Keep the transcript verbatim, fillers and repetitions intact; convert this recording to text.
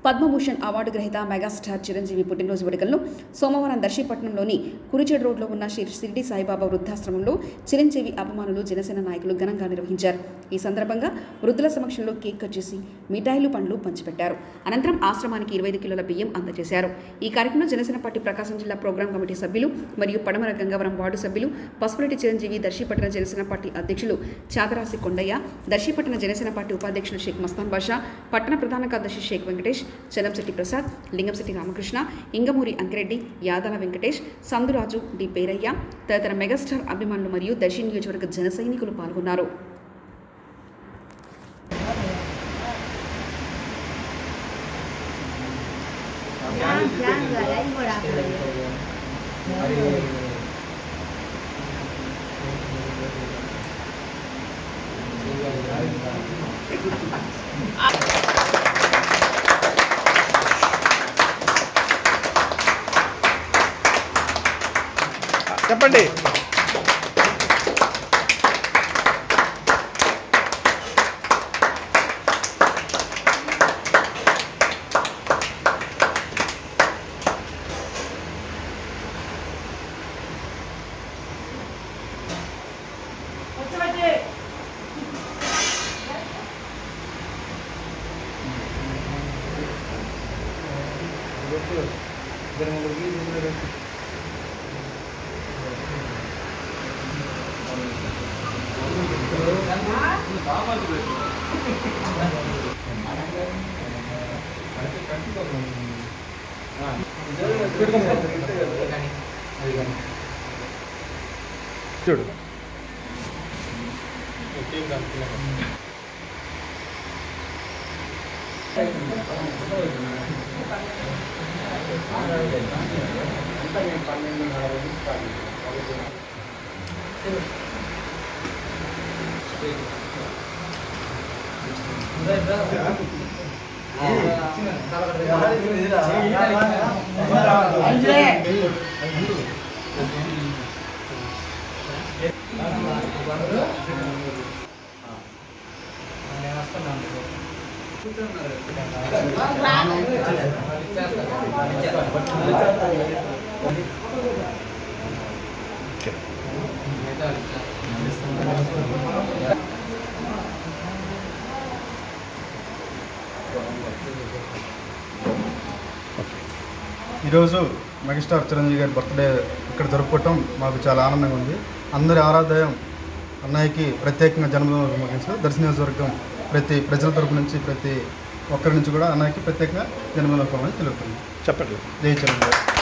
Padma Bhushan award గ్రహీత megastar Chiranjeevi పుట్టినరోజు వేడుకలను సోమవారం దర్శీపట్నంలోని కురిచేడు రోడ్లో ఉన్న షిరిడి సాయిబాబా వృద్ధాశ్రమంలో చిరంజీవి అభిమానులు జనసేన నాయకులు ఘనంగా నిర్వహించారు. ఈ సందర్భంగా వృద్ధుల సమక్షంలో కేక్ కట్ చేసి మిఠాయిలు పండ్లు పంచిపెట్టారు. అనంతరం ఆశ్రమానికి ఇరవై ఐదు కిలోల బియ్యం అందజేశారు. ఈ కార్యక్రమంలో జనసేన పార్టీ ప్రకాశం జిల్లా ప్రోగ్రాం కమిటీ సభ్యులు మరియు పడమర గంగవరం వార్డు సభ్యులు, పసుపురెడ్డి చిరంజీవి, దర్శీపట్నం జనసేన పార్టీ అధ్యక్షులు చాదరాసి కొండయ్య, దర్శీపట్నం జనసేన పార్టీ ఉపాధ్యక్షులు షేక్ మస్తాన్ బాషా, పట్టణ ప్రధాన కార్యదర్శి షేక్ వెంకటేష్, చలంశెట్టి ప్రసాద్, లింగంశెట్టి రామకృష్ణ, ఇంగమూరి అంకిరెడ్డి, యాదల వెంకటేష్, సందురాజు, డి పేరయ్య తదితర మెగాస్టార్ అభిమానులు మరియు దర్శి నియోజకవర్గ జన సైనికులు పాల్గొన్నారు. చెప్పండి. చూడు ఈరోజు మెగాస్టార్ చిరంజీవి గారి బర్త్డే ఇక్కడ జరుపుకోవటం మాకు చాలా ఆనందంగా ఉంది. అందరి ఆరాధ్యం అన్నయ్యకి ప్రత్యేకంగా జన్మదిన శుభాకాంక్షలు. దర్శి నియోజకవర్గం ప్రతి ప్రజల తరపు నుంచి ప్రతి ఒక్కరి నుంచి కూడా అన్నయ్యకి ప్రత్యేకంగా జన్మదిన శుభాకాంక్షలు తెలుపుతుంది. చెప్పండి. జై చిరంజీవి.